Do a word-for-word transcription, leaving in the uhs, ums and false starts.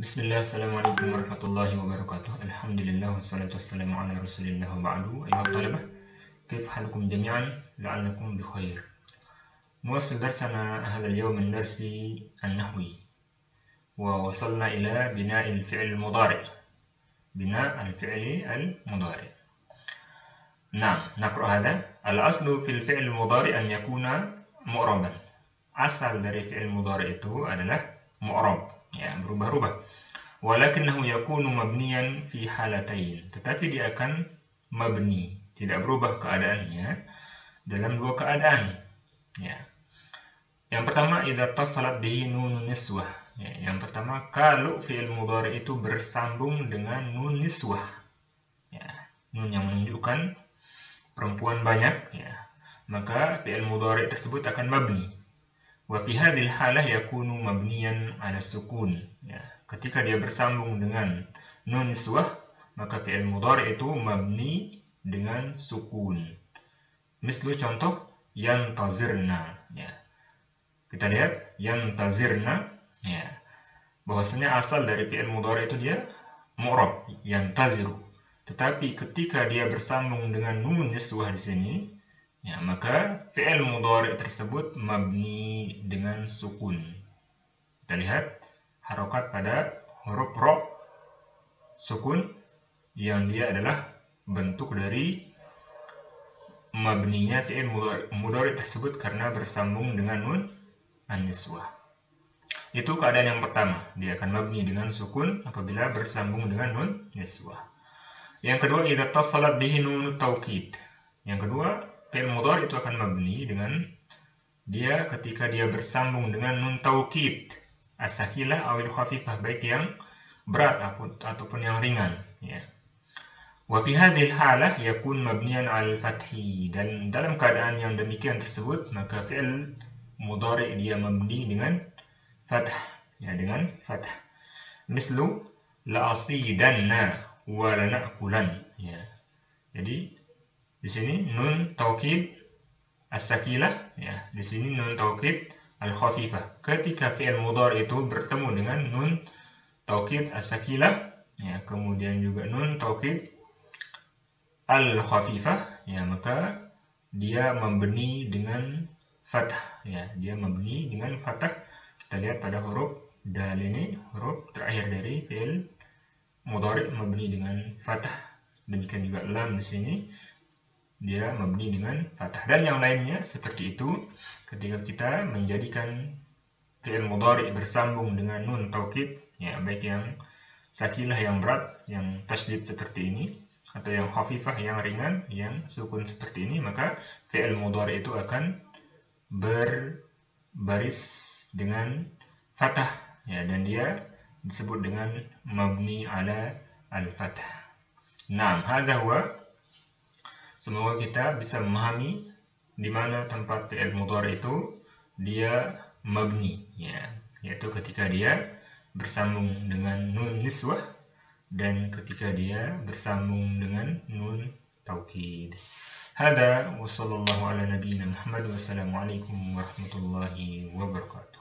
Bismillah, assalamualaikum warahmatullahi wabarakatuh. Alhamdulillah wassalatu wassalamu ala rasulillah wa ba'du. Ayuha talibah, كيف حالكم جميعا؟ لعلكم بخير. نواصل درسنا هذا اليوم من درس النحوي، ووصلنا إلى بناء الفعل المضارع. بناء الفعل المضارع. نعم، نقرأ هذا. الأصل في الفعل المضارع أن يكون معربا. Asal dari fi'il mudhari itu adalah mu'rab, ya, berubah-ubah. Walakinnahu yakunu mabniyan fi halatain, tetapi dia akan mabni, tidak berubah keadaannya dalam dua keadaan, ya. Yang pertama, idza tasalat bihi nunun niswah, ya. Yang pertama, kalau fi'il mudhari itu bersambung dengan nun niswah, ya, nun yang menunjukkan perempuan banyak, ya, maka fi'il mudhari tersebut akan mabni. Wa fi hadhil halah yakunu mabniyan ala sukun, ya. Ketika dia bersambung dengan nun niswah, maka fi'il mudhari itu mabni dengan sukun. Mislu contoh yantazirna, ya. Kita lihat yantazirna, ya. Bahwasanya asal dari fi'il mudhari itu dia mu'rab, yantaziru. Tetapi ketika dia bersambung dengan nun niswah di sini, ya, maka fi'il mudhari tersebut mabni dengan sukun. Kita lihat harokat pada huruf ro, sukun, yang dia adalah bentuk dari mabninya fi'il mudhari, mudhari tersebut karena bersambung dengan nun an-niswah. Itu keadaan yang pertama, dia akan mabni dengan sukun apabila bersambung dengan nun niswah. Yang kedua, idza tasalat bihi nun taukid. Yang kedua, fi'il mudhari itu akan mabni dengan dia ketika dia bersambung dengan nun taukid, as-sakilah awil khafifah, baik yang berat ataupun yang ringan, ya. Wa fi hadhil halah yakun mabniyan 'alal fathi, dan dalam keadaan yang demikian tersebut maka fi'il mudhari dia mabni dengan fathah, ya, dengan fathah. Mislu la'asidanna wa lana'kulan, ya. Jadi di sini nun taukid as-sakilah, ya, di sini nun taukid al-khafifah. Ketika fi'il mudhari itu bertemu dengan nun taukid as-sakilah, ya, kemudian juga nun taukid al-khafifah, ya, maka dia membeni dengan fathah, ya, dia membeni dengan fathah. Kita lihat pada huruf dal ini, huruf terakhir dari fi'il mudhari mabni dengan fathah. Demikian juga lam di sini dia mabni dengan fathah, dan yang lainnya seperti itu. Ketika kita menjadikan fi'il mudhari bersambung dengan nun taukid, ya, baik yang sakilah yang berat, yang tasydid seperti ini, atau yang khafifah yang ringan, yang sukun seperti ini, maka fi'il mudhari itu akan berbaris dengan fathah, ya, dan dia disebut dengan mabni ala al-fathah. Naam, hadza huwa. Semoga kita bisa memahami di mana tempat fi'il mudhari itu dia mabni, ya, yaitu ketika dia bersambung dengan nun niswah dan ketika dia bersambung dengan nun taukid. Hada wa sallallahu ala nabiyyina Muhammad, wassalamu alaikum warahmatullahi wabarakatuh.